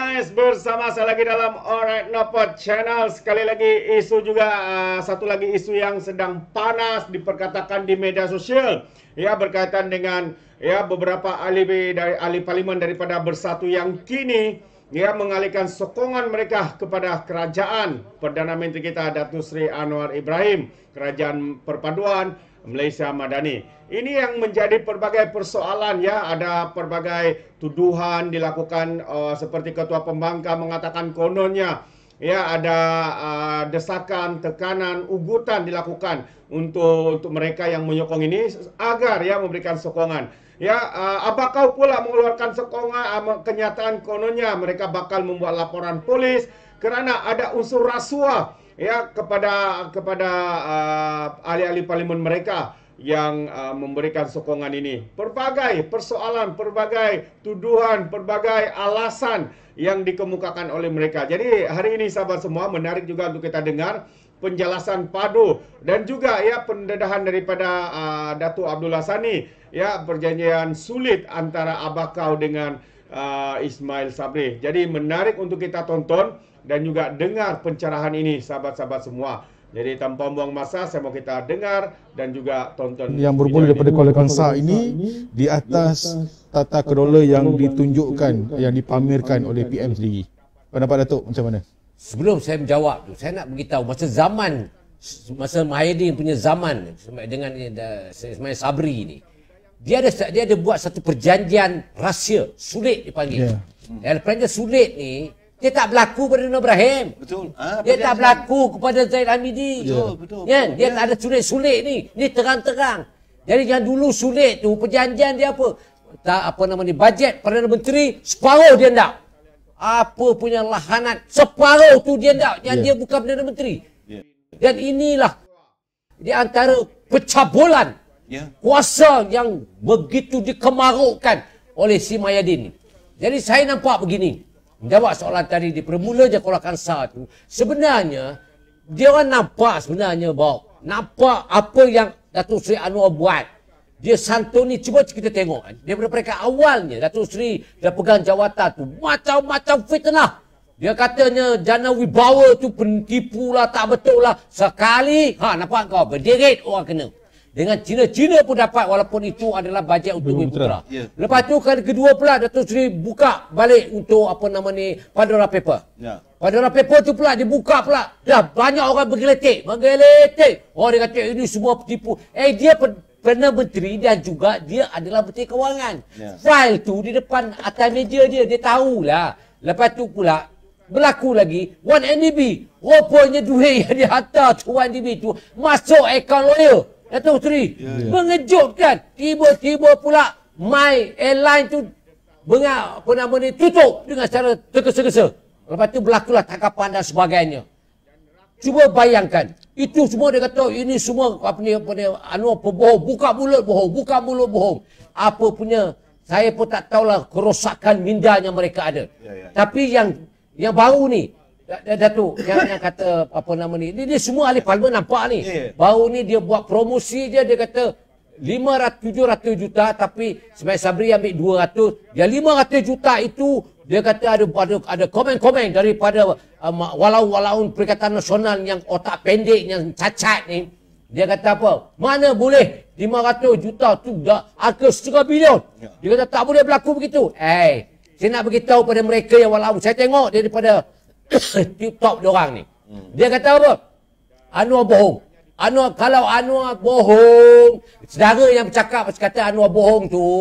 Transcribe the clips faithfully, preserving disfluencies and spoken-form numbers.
guys, bersama saya lagi dalam Alright Nopod Channel. Sekali lagi isu juga, uh, satu lagi isu yang sedang panas diperkatakan di media sosial, ya, berkaitan dengan ya beberapa ahli dari ahli parlimen daripada Bersatu yang kini ya mengalihkan sokongan mereka kepada kerajaan Perdana Menteri kita Datuk Seri Anwar Ibrahim, Kerajaan Perpaduan Malaysia Madani. Ini yang menjadi pelbagai persoalan, ya. Ada pelbagai tuduhan dilakukan, uh, seperti Ketua Pembangkang mengatakan kononnya ya ada uh, desakan, tekanan, ugutan dilakukan untuk untuk mereka yang menyokong ini agar ya memberikan sokongan. Ya, uh, Abakau pula mengeluarkan sokongan, uh, kenyataan kononnya mereka bakal membuat laporan polis kerana ada unsur rasuah ya kepada kepada uh, ahli-ahli parlimen mereka yang uh, memberikan sokongan ini. Pelbagai persoalan, pelbagai tuduhan, pelbagai alasan yang dikemukakan oleh mereka. Jadi hari ini sahabat semua, menarik juga untuk kita dengar penjelasan padu dan juga ya pendedahan daripada uh, Datuk Abdullah Sani, ya, perjanjian sulit antara Abakau dengan uh, Ismail Sabri. Jadi menarik untuk kita tonton dan juga dengar pencerahan ini sahabat-sahabat semua. Jadi tanpa buang masa, saya mau kita dengar dan juga tonton yang bermula daripada Kuala Kangsar ini di atas tata kelola yang ditunjukkan, yang dipamerkan oleh P M sendiri. Pendapat Datuk macam mana? Sebelum saya menjawab tu, saya nak beritahu masa zaman masa Mahidin punya zaman dengan Ismail Sabri ni, dia ada dia ada buat satu perjanjian rahsia, sulit dipanggil. Yeah. Dan perjanjian sulit ni dia tak berlaku pada Nur Ibrahim. Betul. Ha, dia tak berlaku kepada Zaid Hamidi. Betul, betul. Ya, dia ya. tak ada sulit-sulit ni. Ni terang-terang. Jadi yang dulu sulit tu, perjanjian dia apa? Tak apa nama ni, bajet Perdana Menteri separuh dia ndak. Apa punya lahanat separuh tu dia ndak. Yang yeah. dia bukan Perdana Menteri. Yeah. Dan inilah di antara pencabulan yeah. kuasa yang begitu dikemarukkan oleh si Mayadin ni. Jadi saya nampak begini. Menjawab soalan tadi di permula je Kuala Kangsar tu, sebenarnya dia orang nampak sebenarnya bahawa nampak apa yang Datuk Seri Anwar buat. Dia santuni, cuba kita tengok daripada mereka awalnya Datuk Seri dah pegang jawatan tu macam-macam fitnah. Dia katanya Jana Wibawa tu penipu lah, tak betul lah. Sekali ha nampak kau berderit orang kena. Dengan Cina-Cina pun dapat, walaupun itu adalah bajet untuk Bumi Putra. Yeah. Lepas tu kali kedua pula Datuk Seri buka balik untuk apa nama ni, Pandora Paper. Yeah. Pandora Paper tu pula dibuka pula. Dah banyak orang bergeletik, bergeletik. Oh dia kata ini semua penipu. Eh dia Perdana Menteri dan juga dia adalah Menteri Kewangan. Yeah. File tu di depan atas meja dia, dia tahulah. Lepas tu pula berlaku lagi satu N D B. Rupanya duit yang dihantar tu satu N D B tu masuk akaun lawyer Datuk Seri. Yeah, yeah. Mengejutkan. Tiba-tiba pula My Airline tu bengak apa nama ni tutup dengan cara tergesa-gesa. Lepas tu berlakulah tangkapan dan sebagainya. Cuba bayangkan. Itu semua dia kata ini semua apa ni apa ni anu pembohong, buka mulut bohong, buka mulut bohong. Apa punya saya pun tak tahulah kerosakan minda yang mereka ada. Yeah, yeah. Tapi yang yang baru ni Datuk yang, yang kata apa nama ni, dia, dia semua ahli parlimen nampak ni. Yeah. Baru ni dia buat promosi dia, dia kata lima ratus tujuh ratus juta tapi Ismail Sabri ambil dua ratus. Dia lima ratus juta itu dia kata ada ada, ada komen-komen daripada um, walau-walaun Perikatan Nasional yang otak pendek, yang cacat ni. Dia kata apa? Mana boleh lima ratus juta tu dah angka setengah bilion. Yeah. Dia kata tak boleh berlaku begitu. Eh, hey, saya nak beritahu pada mereka yang walau saya tengok daripada TikTok diorang ni. Hmm. Dia kata apa? Anwar bohong. Anwar, kalau Anwar bohong, saudara yang bercakap kata Anwar bohong tu,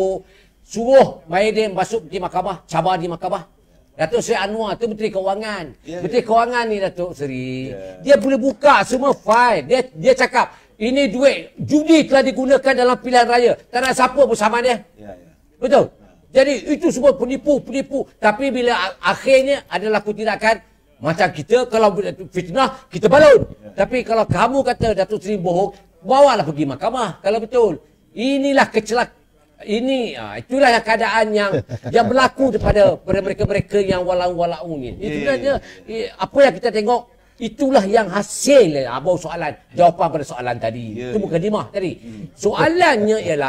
suruh Mahidin masuk di mahkamah, cabar di mahkamah. Datuk Seri Anwar tu Menteri Kewangan. Yeah, Menteri yeah. Kewangan ni Datuk Seri. Yeah. Dia boleh buka semua file. Dia dia cakap, ini duit judi telah digunakan dalam pilihan raya. Tak ada siapa bersama dia. Yeah, yeah. Betul? Yeah. Jadi itu semua penipu-penipu. Tapi bila akhirnya ada laku tindakan, macam kita kalau fitnah, kita balun. Ya. Tapi kalau kamu kata Datuk Seri bohong, bawalah pergi mahkamah kalau betul. Inilah kecelak. Ini itulah yang keadaan yang yang berlaku kepada pada mereka-mereka yang walau-walau ni. Itu sebenarnya apa yang kita tengok, itulah yang hasil abang soalan, jawapan pada soalan tadi. Ya, itu bukan dimah tadi. Soalannya ialah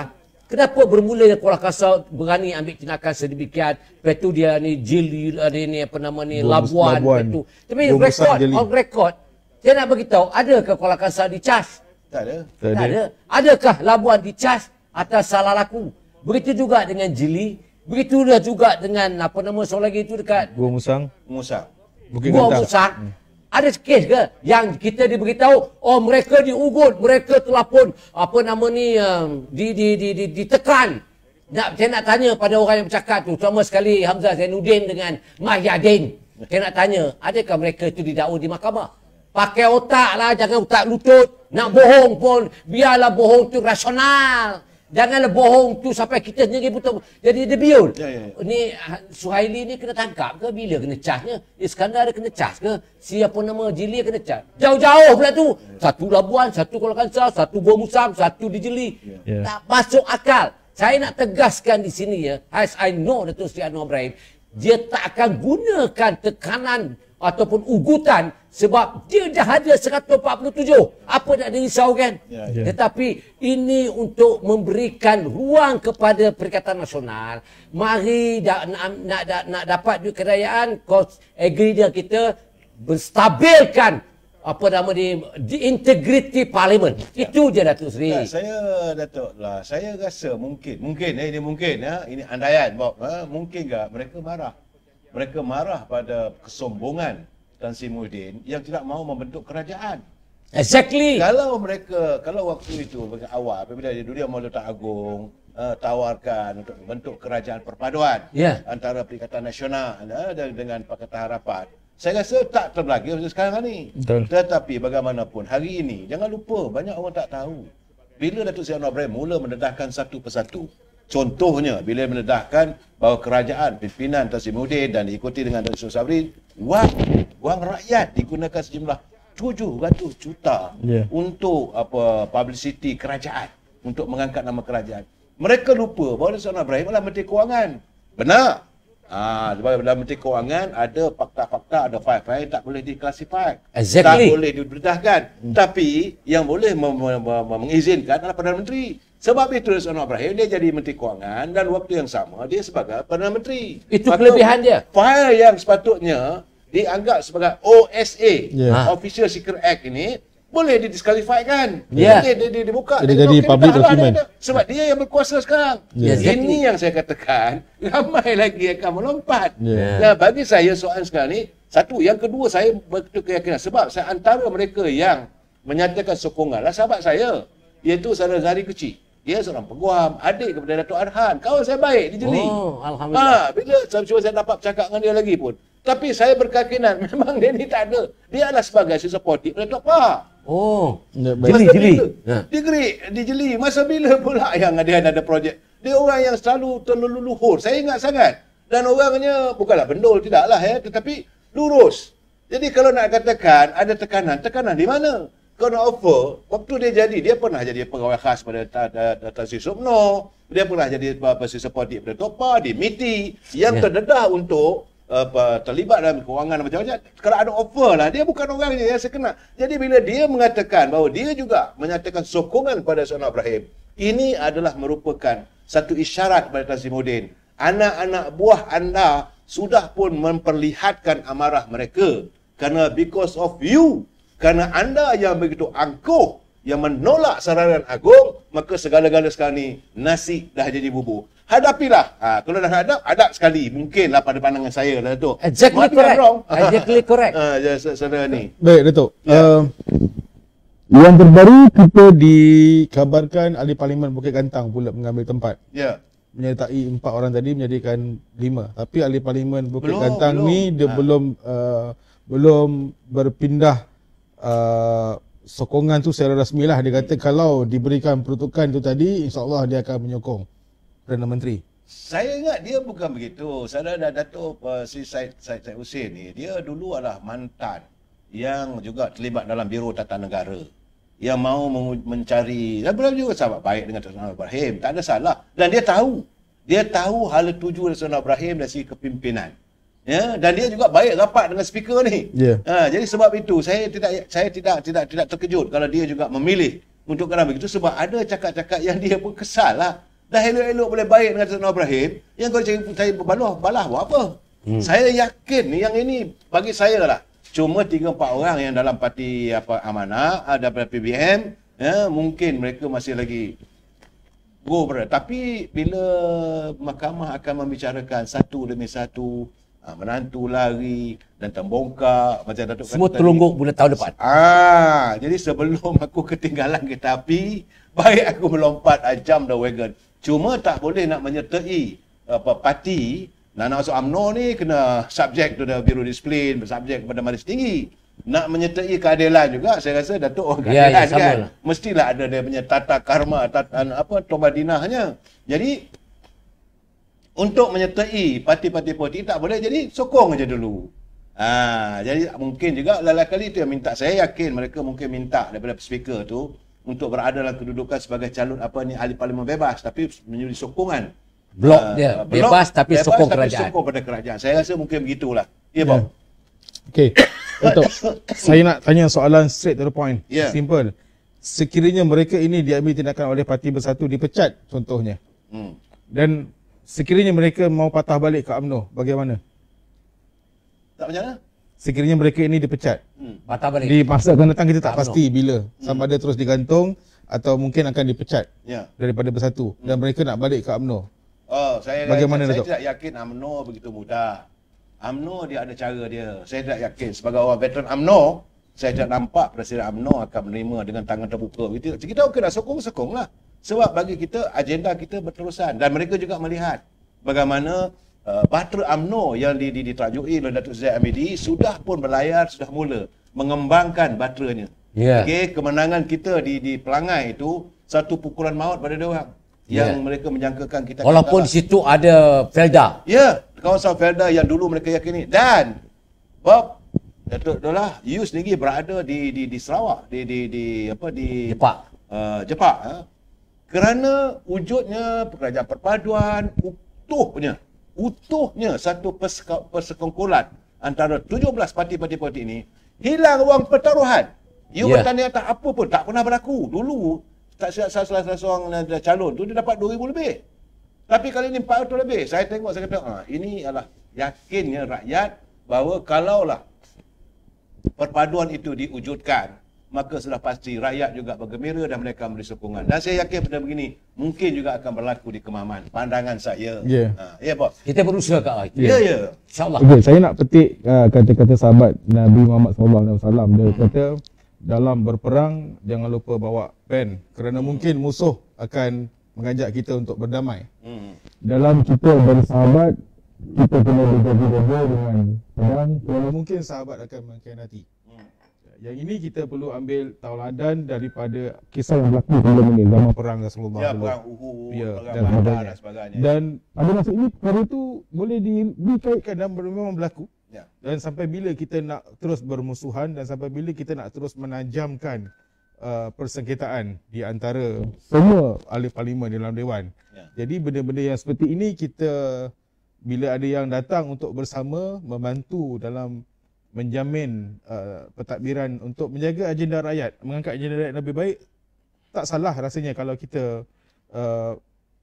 Kenapa bermula Kuala Kasar berani ambil tindakan sedemikian? Lepas tu dia ni jeli, ada ni apa nama ni, Bom, labuan. labuan. Lepas tu. Tapi Bom besar rekod, jeli. on record, saya nak beritahu, adakah Kuala Kasar dicas? Tak ada. Tak Tak ada. ada. Adakah Labuan dicas atas salah laku? Begitu juga dengan Jeli. Begitu juga dengan apa nama seorang lagi itu dekat Gua Musang, Musang. Bukit Gua Gantang. Musang. Ada kes ke yang kita diberitahu, oh mereka diugut, mereka telah pun apa nama ni um, di, di, di, di, ditekan. Nak, saya nak tanya pada orang yang bercakap tu, sama sekali Hamzah Zainuddin dengan Mahyadin. Saya nak tanya, adakah mereka itu didakwa di mahkamah? Pakai otak lah, jangan otak lutut. Nak bohong pun, biarlah bohong tu rasional. Janganlah bohong tu sampai kita sendiri betul jadi debiul. Ya, ya, ya. Ni Suhaili ni kena tangkap ke? Bila kena casnya? Iskandar ada kena cas ke? Siapa nama Jili kena cas? Jauh-jauh pula tu. Satu Labuan, satu Kuala Kangsar, satu Gua Musang, satu di Jeli. Ya. Tak masuk akal. Saya nak tegaskan di sini ya, as I know Datuk Seri Anwar Ibrahim, dia tak akan gunakan tekanan ataupun ugutan sebab dia dah ada seratus empat puluh tujuh. Apa nak dirisau kan? Ya, ya. Tetapi ini untuk memberikan ruang kepada Perikatan Nasional. Mari da, nak, nak, nak, nak dapat duit kerajaan, kos agreement kita menstabilkan apa nama ni, di integriti parlimen. Itu je Datuk Seri. Tak, saya Datuk lah, saya rasa mungkin, mungkin eh, ini mungkin ya, ini andaian Bob, ha, mungkin tak mereka marah. Mereka marah pada kesombongan Tan Sri Muhyiddin yang tidak mahu membentuk kerajaan. Exactly. Kalau mereka, kalau waktu itu awal apabila dia dunia Mahkamah Agung uh, tawarkan untuk membentuk kerajaan perpaduan Ya. antara Perikatan Nasional uh, dan dengan Pakatan Harapan, saya rasa tak terbelakang macam sekarang ni. Betul. Tetapi bagaimanapun hari ini jangan lupa banyak orang tak tahu bila Datuk Seri Anwar Ibrahim mula mendedahkan satu persatu. Contohnya bila mendedahkan bahawa kerajaan pimpinan Tan Sri Muhyiddin dan diikuti dengan Datuk Seri Sabri, wang wang rakyat digunakan sejumlah tujuh ratus juta Ya. untuk apa publicity kerajaan, untuk mengangkat nama kerajaan. Mereka lupa bahawa Datuk Seri Anwar Ibrahim adalah Menteri Kewangan. Benar. Ah, sebab dalam Menteri Kewangan ada fakta-fakta, ada fail-fail tak boleh diklasifikasi. Exactly. Tak boleh diberdahkan. Hmm. Tapi yang boleh mem- mem- mem- mengizinkan adalah Perdana Menteri. Sebab itu Datuk Seri Anwar Ibrahim dia jadi Menteri Kewangan dan waktu yang sama dia sebagai Perdana Menteri. Itu Maka, kelebihan dia. Fail yang sepatutnya dianggap sebagai O S A, Ya. Official Secret Act ini, boleh didiskualifikasikan. Ya. Dia, dia, dia dibuka. Dia Dia jadi okey, public dah lah, document. dah, dah. Sebab dia yang berkuasa sekarang. Ya. Exactly. Ini yang saya katakan, ramai lagi akan melompat. Ya. Nah, bagi saya soalan sekarang ni, satu. Yang kedua, saya betul keyakinan. Sebab saya antara mereka yang menyatakan sokongan lah sahabat saya, iaitu saudara Zahri Kecil. Dia seorang peguam, adik kepada Datuk Arhan. Kawan saya baik di Jeli. Oh, Alhamdulillah. Ha, bila saya cuba saya dapat bercakap dengan dia lagi pun. Tapi saya berkeyakinan memang dia ni tak ada. Dia adalah sebagai supportive Datuk Pak. Oh. Ya, baik. Jeli, Masa jeli. bila? Ha. Di Gerik, di Jeli. Masa bila pula yang dia ada projek? Dia orang yang selalu terleluhur. Saya ingat sangat. Dan orangnya bukanlah bendol, tidaklah ya. Tetapi lurus. Jadi kalau nak katakan ada tekanan, tekanan di mana? Kalau nak offer, waktu dia jadi, dia pernah jadi pegawai khas pada Tan Sri Sukno. Dia pernah jadi persisir supportif pada Topa, di M I T I. Yang Ya. terdedah untuk apa, terlibat dalam kewangan macam-macam. Kalau ada offer lah, dia bukan orangnya yang saya kenal. Jadi bila dia mengatakan bahawa dia juga menyatakan sokongan pada Seri Anwar Ibrahim, ini adalah merupakan satu isyarat kepada Tan Sri Muhyiddin. Anak-anak buah anda sudah pun memperlihatkan amarah mereka. Kerana because of you, kerana anda yang begitu angkuh, yang menolak saranan agung, maka segala-gala sekarang ni nasi dah jadi bubur. Hadapilah. Ha, kalau dah hadap, hadap sekali. Mungkinlah pada pandangan saya lah tu. Exactly Might be correct. wrong. Exactly correct. Ha, ya, saudara ni. Baik, Datuk. Ya. Uh, yang terbaru kita dikabarkan ahli Parlimen Bukit Gantang pula mengambil tempat. Ya. Menyertai empat orang tadi menjadikan lima. Tapi ahli Parlimen Bukit Belum, Gantang belum. ni dia Ha. belum uh, belum berpindah uh, sokongan tu secara rasmi lah. Dia kata kalau diberikan peruntukan tu tadi, insyaAllah dia akan menyokong Perdana Menteri. Saya ingat dia bukan begitu. Saya dah Datuk uh, Sri Said, Said, Said Hussein ni, dia dulu adalah mantan yang juga terlibat dalam Biro Tata Negara, yang mahu mengu- mencari, dan beliau juga sahabat baik dengan Tan Sri Ibrahim, tak ada salah. Dan dia tahu, dia tahu hala tuju Tan Sri Ibrahim dari segi kepimpinan. Ya, dan dia juga baik rapat dengan speaker ni. Ya. Ha, jadi sebab itu saya tidak saya tidak tidak tidak terkejut kalau dia juga memilih untuk kerana begitu, sebab ada cakap-cakap yang dia pun kesal lah. dah elok-elok boleh baik dengan Datuk Anwar Ibrahim, yang kau cari cari berbalah, balah buat apa? Hmm. Saya yakin yang ini bagi saya lah. Cuma tiga empat orang yang dalam parti apa Amanah, ada P B M, ya, mungkin mereka masih lagi go berada. Tapi bila mahkamah akan membicarakan satu demi satu, ha, menantu lari dan terbongkar macam Datuk Semua kata terungguk bulan tahun depan. Ah, jadi sebelum aku ketinggalan kereta api, baik aku melompat I jump the wagon. Cuma tak boleh nak menyertai apa parti. Nak nak masuk UMNO ni kena subject to the Bureau Disiplin, subject kepada majlis tinggi. Nak menyertai keadilan juga, saya rasa Datuk orang ya, keadilan ya, kan. lah. Mestilah ada dia punya tata karma, tata, apa, tobadinahnya. Jadi, untuk menyertai parti-parti politik tak boleh, jadi sokong aja dulu. Ha, jadi mungkin juga lain kali itu yang minta. Saya yakin mereka mungkin minta daripada speaker tu untuk berada dalam kedudukan sebagai calon apa ni ahli parlimen bebas, tapi menjadi sokongan. Blok Uh, dia, blok, bebas tapi bebas, sokong tapi kerajaan. sokong pada kerajaan. Saya rasa mungkin begitulah. Ya, Bob. Okey. Untuk saya nak tanya soalan straight to the point. Yeah. Simple. Sekiranya mereka ini diambil tindakan oleh Parti Bersatu, dipecat contohnya. Hmm. Dan sekiranya mereka mau patah balik ke UMNO, bagaimana? Tak macam mana? Sekiranya mereka ini dipecat. Hmm. Patah balik. Di masa akan datang kita tak UMNO. pasti bila. Sama ada terus digantung atau mungkin akan dipecat Ya. daripada Bersatu. Dan mereka nak balik ke UMNO. Oh, saya Bagaimana, saya, saya Datuk? tidak yakin UMNO begitu mudah. UMNO dia ada cara dia. Saya tidak yakin sebagai orang veteran UMNO, saya tidak nampak Presiden UMNO akan menerima dengan tangan terbuka begitu. Kita okey dah sokong-sokonglah. Sebab bagi kita agenda kita berterusan dan mereka juga melihat bagaimana uh, bahtera UMNO yang di, di, diterajui oleh Datuk Zaid Hamidi sudah pun berlayar, sudah mula mengembangkan bahteranya. Ya. Okey, kemenangan kita di di Pelangai itu satu pukulan maut pada dia orang. Yang Ya. mereka menjangkakan kita Walaupun di situ ada Felda. ya, kawasan Felda yang dulu mereka yakini. Dan Bob, Datuk Dolah, you sendiri berada di di di Sarawak, di di di apa di Jepak. Uh, Jepak, ha? Kerana wujudnya kerajaan perpaduan utuhnya, utuhnya satu perseka- persekongkolan antara tujuh belas parti-parti politik ini, hilang ruang pertaruhan. You Ya. bertanding atas apa pun tak pernah berlaku. Dulu tak silap salah salah seorang calon tu dia dapat dua ribu lebih. Tapi kali ini empat ratus lebih. Saya tengok, saya kata, ah, ini adalah yakinnya rakyat bahawa kalaulah perpaduan itu diwujudkan, maka sudah pasti rakyat juga bergembira dan mereka memberi sokongan. Dan saya yakin benda begini mungkin juga akan berlaku di Kemaman. Pandangan saya. Ya. Ha, ya, Bob. Kita berusaha ke arah itu. Ya, ya. InsyaAllah. Okey, saya nak petik uh, kata-kata sahabat Nabi Muhammad sallallahu alaihi wasallam. Dia kata dalam berperang jangan lupa bawa pen kerana mungkin musuh akan mengajak kita untuk berdamai. Hmm. Dalam kita bersahabat, kita kena berjaga-jaga dengan pedang kerana mungkin sahabat akan mengkhianati. Hmm. Yang ini kita perlu ambil tauladan daripada kisah yang berlaku sebelum ini, zaman perang Rasulullah Ya, dulu. perang Uhud, Ya, perang dan Badar sebagainya. dan sebagainya. Dan pada masa ini perkara itu boleh di, dikaitkan dan memang berlaku. Ya. Dan sampai bila kita nak terus bermusuhan dan sampai bila kita nak terus menajamkan uh, persengketaan di antara semua ahli parlimen dalam Dewan. Ya. Jadi benda-benda yang seperti ini kita bila ada yang datang untuk bersama membantu dalam menjamin uh, pentadbiran untuk menjaga agenda rakyat, mengangkat agenda rakyat lebih baik, tak salah rasanya kalau kita uh,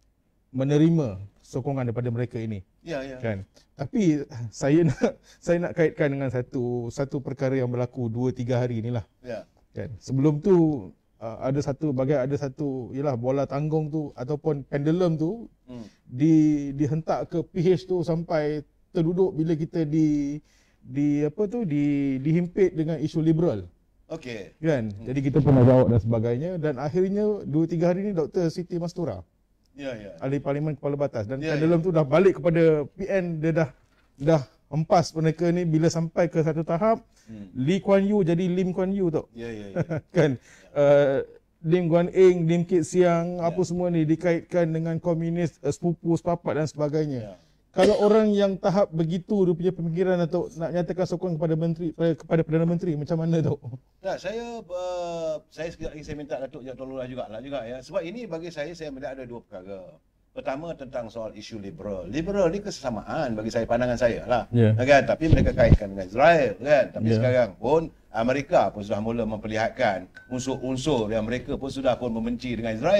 menerima sokongan daripada mereka ini. Ya, ya. Kan. Tapi saya nak saya nak kaitkan dengan satu satu perkara yang berlaku dua tiga hari inilah. Ya. Kan. Sebelum tu uh, ada satu bagai ada satu ialah bola tanggung tu ataupun pendulum tu Hmm. di dihentak ke P H tu sampai terduduk bila kita di di apa tu di dihimpit dengan isu liberal. Okey. Kan. Jadi kita pernah jawab dan sebagainya dan akhirnya dua tiga hari ni Doktor Siti Mastura, Ya, ya. ahli parlimen kepala batas dan Ya, yeah, pendulum ya. tu dah balik kepada P N, dia dah dah empas mereka ni bila sampai ke satu tahap Hmm. Lee Kuan Yew jadi Lim Kuan Yew tau. Ya, ya, ya. Kan uh, Lim Guan Eng, Lim Kit Siang, Ya. apa semua ni dikaitkan dengan komunis, uh, sepupu, sepapat dan sebagainya. Ya. Kalau orang yang tahap begitu dia punya pemikiran atau nak nyatakan sokong kepada menteri eh, kepada Perdana Menteri macam mana tu? Tak, saya uh, saya sekejap lagi saya minta Datuk Jawab tolonglah jugalah juga ya. Sebab ini bagi saya saya melihat ada dua perkara. Pertama tentang soal isu liberal. Liberal ni kesesamaan bagi saya, pandangan saya lah. Ya. Kan? Tapi mereka kaitkan dengan Israel kan. Tapi Ya. sekarang pun Amerika pun sudah mula memperlihatkan unsur-unsur yang mereka pun sudah pun membenci dengan Israel.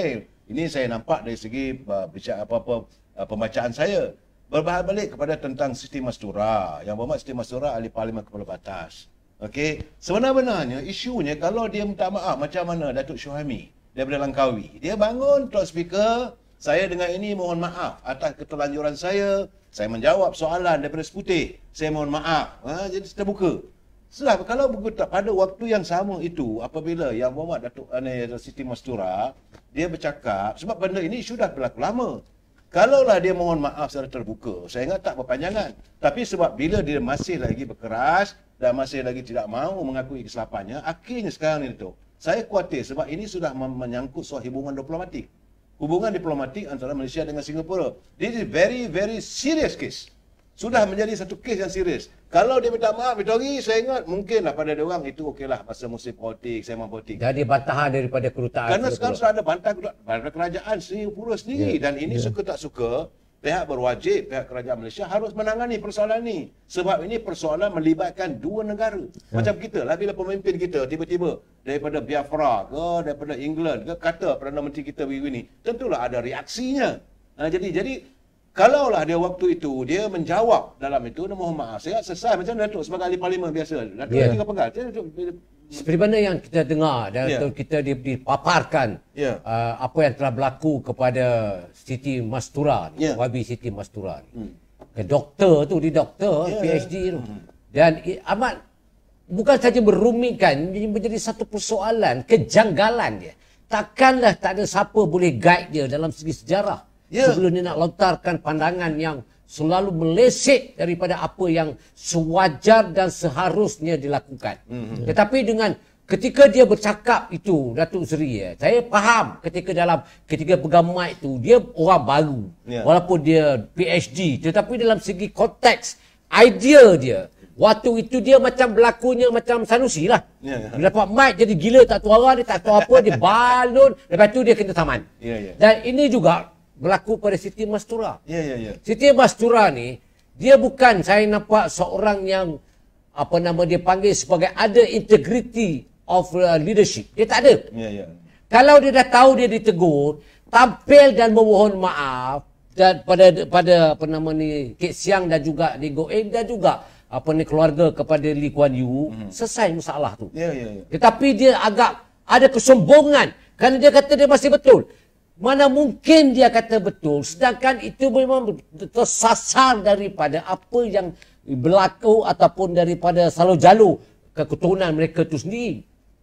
Ini saya nampak dari segi uh, bicara apa-apa uh, pembacaan saya. Berbahas balik kepada tentang Siti Mastura. Yang bermakna Siti Mastura ahli parlimen kepala batas. Okey, sebenar-benarnya isunya kalau dia minta maaf macam mana Datuk Syuhaimi daripada Langkawi. Dia bangun talk speaker, saya dengan ini mohon maaf atas keterlanjuran saya. Saya menjawab soalan daripada Seputih. Saya mohon maaf. Ha, jadi terbuka. Setelah kalau begitu pada waktu yang sama itu apabila Yang Berhormat Datuk uh, Siti Mastura dia bercakap sebab benda ini sudah berlaku lama. Kalaulah dia mohon maaf secara terbuka, saya ingat tak berpanjangan. Tapi sebab bila dia masih lagi berkeras dan masih lagi tidak mahu mengakui kesilapannya, akhirnya sekarang ni tu. Saya khawatir sebab ini sudah menyangkut soal hubungan diplomatik. Hubungan diplomatik antara Malaysia dengan Singapura. This is very very serious case. Sudah menjadi satu kes yang serius. Kalau dia minta maaf, Vitori, saya ingat mungkinlah pada dia orang itu okeylah masa musim politik, sembang politik. Jadi bantahan daripada kedutaan. Karena sekarang sudah ada bantahan pada kerajaan Singapura sendiri. Yeah. Dan ini yeah. suka tak suka, pihak berwajib, pihak kerajaan Malaysia harus menangani persoalan ini. Sebab ini persoalan melibatkan dua negara. Yeah. Macam kita lah, bila pemimpin kita tiba-tiba daripada Biafra ke, daripada England ke, kata Perdana Menteri kita begini, tentulah ada reaksinya. Ha, jadi, jadi kalaulah dia waktu itu dia menjawab dalam itu, dia mohon maaf, saya selesai macam Datuk sebagai ahli parlimen biasa. Datuk yeah. tinggal pegang. Seperti mana yang kita dengar dan yeah. kita dipaparkan yeah. uh, apa yang telah berlaku kepada Siti Mastura ni, yeah. Wabi Siti Mastura ni. Hmm. Ke doktor tu, di doktor, yeah. PhD tu. Hmm. Dan amat bukan saja merumitkan, menjadi satu persoalan, kejanggalan dia. Takkanlah tak ada siapa boleh guide dia dalam segi sejarah. Yeah. Sebelum dia nak lontarkan pandangan yang selalu meleset daripada apa yang sewajar dan seharusnya dilakukan. Mm-hmm. Tetapi dengan ketika dia bercakap itu, Datuk Seri, ya, saya faham ketika dalam ketika pegang mic itu, dia orang baru. Yeah. Walaupun dia PhD, tetapi dalam segi konteks, idea dia, waktu itu dia macam berlakunya macam Sanusi lah. Yeah, yeah. Dia dapat mic jadi gila, tak tahu arah, dia tak tahu apa, dia balon, lepas tu dia kena taman. Yeah, yeah. Dan ini juga berlaku pada Siti Mastura. Ya, ya, ya. Siti Mastura ni, dia bukan saya nampak seorang yang, apa nama dia panggil sebagai ada integrity of uh, leadership. Dia tak ada. Ya, ya. Kalau dia dah tahu dia ditegur, tampil dan memohon maaf dan pada pada apa nama ni Kek Siang dan juga Lee Goh Eng dan juga apa ni keluarga kepada Lee Kuan Yew, mm-hmm. selesai masalah tu. Ya, ya, ya. Tetapi dia agak ada kesombongan kerana dia kata dia masih betul. Mana mungkin dia kata betul, sedangkan itu memang tersasar daripada apa yang berlaku ataupun daripada salur-jalur keketurunan mereka itu sendiri.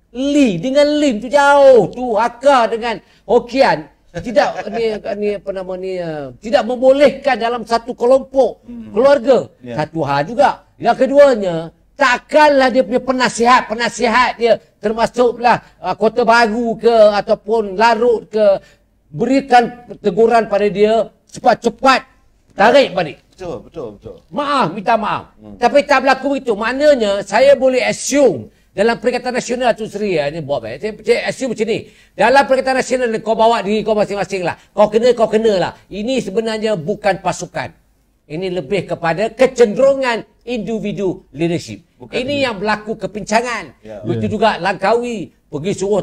Li dengan Lim tu jauh, tu Hakka dengan Hokian tidak ni, ni apa nama ni uh, tidak membolehkan dalam satu kelompok keluarga. Yeah. Satu hal juga. Yang keduanya, takkanlah dia punya penasihat-penasihat dia termasuklah uh, Kota Baru ke ataupun Larut ke berikan teguran pada dia, cepat-cepat tarik balik. Betul, betul, betul. Maaf, minta maaf. Hmm. Tapi tak berlaku itu. Maknanya saya boleh assume dalam Perikatan Nasional tu Seri, ya, ni buat baik. Saya, saya assume macam ni. Dalam Perikatan Nasional ni, kau bawa diri kau masing-masing lah. Kau kena, kau kena lah. Ini sebenarnya bukan pasukan. Ini lebih kepada kecenderungan individu leadership. Bukan ini, ini yang berlaku kepincangan. Ya. Begitu yeah. juga Langkawi. Pergi suruh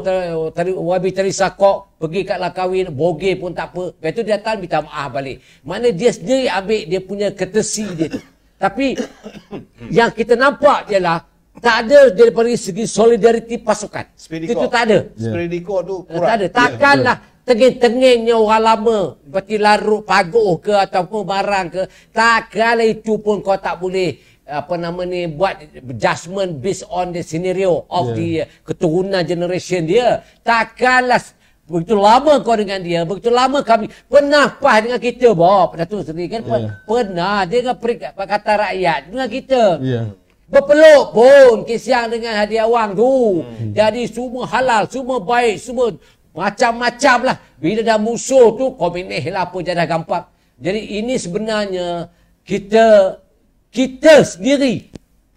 Wabi Teresa Kok pergi kat Langkawi, bogey pun tak apa. Lepas tu dia datang minta maaf balik. Mana dia sendiri ambil dia punya courtesy dia tu. Tapi yang kita nampak ialah tak ada daripada segi solidariti pasukan. Spirit itu tak ada. Spirit yeah. tu kurang. Tak ada. Takkanlah yeah. tengin-tenginnya orang lama seperti Larut Pagoh ke ataupun barang ke. Takkanlah itu pun kau tak boleh apa nama ni buat judgment based on the scenario of yeah. the uh, keturunan generation dia. Takkanlah begitu lama kau dengan dia, begitu lama kami pernah pas dengan kita, Bob Datuk Seri kan yeah. pernah dia dengan Pakatan Rakyat dengan kita. Yeah. Berpeluk pun Kek Siang dengan Hadi Awang tu. Hmm. Jadi semua halal, semua baik, semua macam-macam lah. Bila dah musuh tu komunis lah apa jadah gampang. Jadi ini sebenarnya kita kita sendiri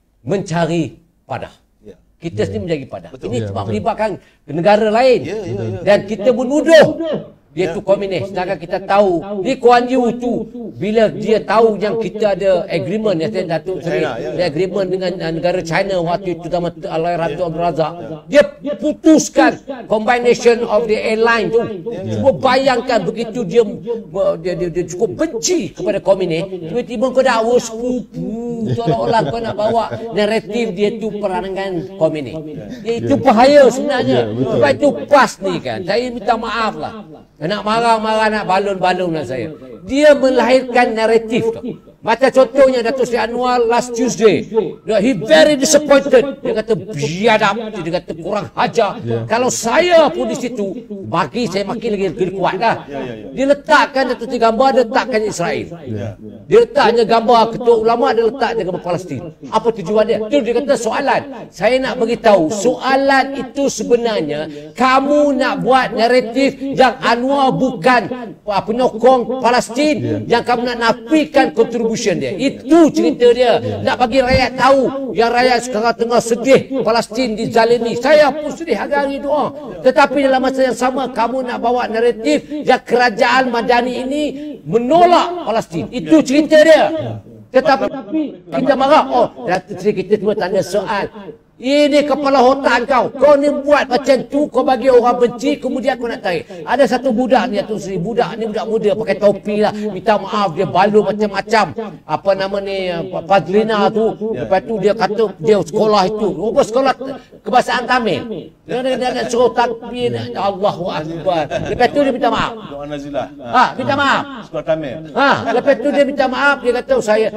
mencari padah. Ya. Kita yeah. sendiri mencari padah. Betul. Ini yeah, sebab melibatkan negara lain. Yeah, yeah, yeah. Dan kita menuduh Dia tu komunis. Sedangkan kita tahu Lee Kuan Yew tu bila dia tahu yang kita ada agreement ya Datuk Seri, China, ya, ada agreement dengan uh, negara China waktu itu sama Alain Ratu Abdul Razak. Dia putuskan combination of the airline tu. Cuba bayangkan begitu dia dia, dia, dia cukup benci kepada komunis, tiba-tiba kau dakwa sepupu seolah-olah kau nak bawa naratif dia tu perangan komunis. Dia itu bahaya sebenarnya. Sebab itu pas ni kan. Saya minta maaf lah. Nak marah-marah, nak balon-balon lah saya. Dia melahirkan naratif tu. Macam contohnya Datuk Seri Anwar last Tuesday. He very disappointed. Dia kata biadab. Dia kata kurang ajar. Yeah. Kalau saya pun di situ, bagi saya makin lagi lebih kuat lah. Yeah, yeah, yeah. Dia letakkan Datuk Seri gambar, dia letakkan Israel. Yeah. Dia letaknya gambar ketua ulama, dia letaknya gambar Palestin. Apa tujuan dia? Itu dia kata soalan. Saya nak beritahu, soalan itu sebenarnya kamu nak buat naratif yang Anwar bukan penyokong Palestin, yeah. yang kamu nak nafikan kontribusi dia. Itu cerita dia. Nak bagi rakyat tahu yang rakyat sekarang tengah sedih Palestin dizalimi. Saya pun sedih hari-hari doa. Tetapi dalam masa yang sama kamu nak bawa naratif yang kerajaan Madani ini menolak Palestin. Itu cerita dia. Tetapi kita marah. Oh, Datuk Seri kita cuma tanya soal. Ini kepala otak kau. Kau ni buat macam tu, kau bagi orang benci, kemudian kau nak tarik. Ada satu budak ni, Datuk Seri. Budak ni budak muda, pakai topi lah. Minta maaf, dia balur macam-macam. Apa nama ni, Fadlina tu. Lepas tu dia kata, dia sekolah itu. Rupa sekolah kebahasaan Tamil. Dia nak suruh takbir. Allahu Akbar. Lepas tu dia minta maaf. Doa Nazilah. Ha, minta maaf. Sekolah Tamil. Ha, lepas tu dia minta maaf. Dia kata, saya,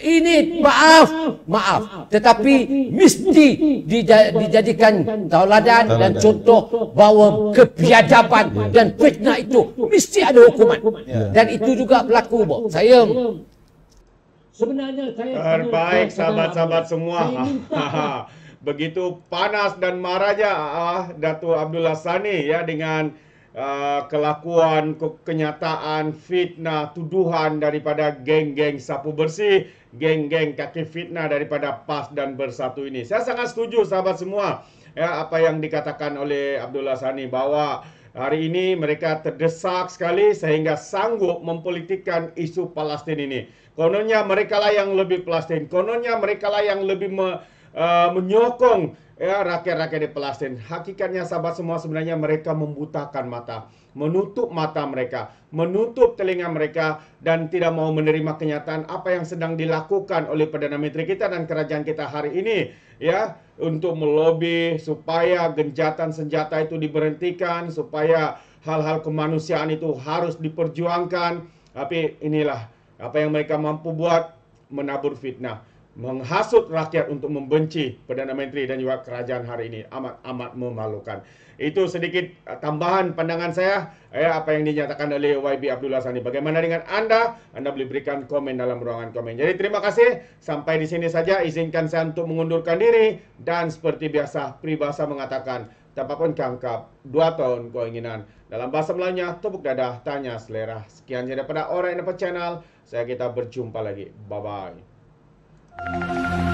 ini maaf. Maaf. Tetapi mesti dijadikan tauladan dan contoh bahawa kebiadaban dan fitnah itu mesti ada hukuman. Dan itu juga berlaku, Bob. Saya sebenarnya saya terbaik sahabat-sahabat semua. Begitu panas dan marahnya ah, Datuk Abdullah Sani ya dengan uh, kelakuan, ke kenyataan, fitnah, tuduhan daripada geng-geng sapu bersih, geng-geng kaki fitnah daripada P A S dan Bersatu ini. Saya sangat setuju sahabat semua ya apa yang dikatakan oleh Abdullah Sani bahwa hari ini mereka terdesak sekali sehingga sanggup mempolitikkan isu Palestin ini. Kononnya mereka lah yang lebih Palestin, kononnya mereka lah yang lebih me, uh, menyokong ya rakyat-rakyat di Palestin. Hakikatnya sahabat semua sebenarnya mereka membutakan mata, menutup mata mereka, menutup telinga mereka dan tidak mau menerima kenyataan apa yang sedang dilakukan oleh Perdana Menteri kita dan kerajaan kita hari ini ya untuk melobi supaya genjatan senjata itu diberhentikan, supaya hal-hal kemanusiaan itu harus diperjuangkan. Tapi inilah apa yang mereka mampu buat, menabur fitnah, menghasut rakyat untuk membenci Perdana Menteri dan juga kerajaan hari ini. Amat-amat memalukan. Itu sedikit tambahan pandangan saya ya, apa yang dinyatakan oleh Y B Abdullah Sani. Bagaimana dengan Anda? Anda boleh berikan komen dalam ruangan komen. Jadi terima kasih. Sampai di sini saja. Izinkan saya untuk mengundurkan diri. Dan seperti biasa, peribahasa mengatakan, tapapun kangkap, dua tahun keinginan. Dalam bahasa Melayunya, tepuk dadah, tanya selera. Sekian saja daripada Alright Nampak Channel. Saya kita berjumpa lagi. Bye-bye.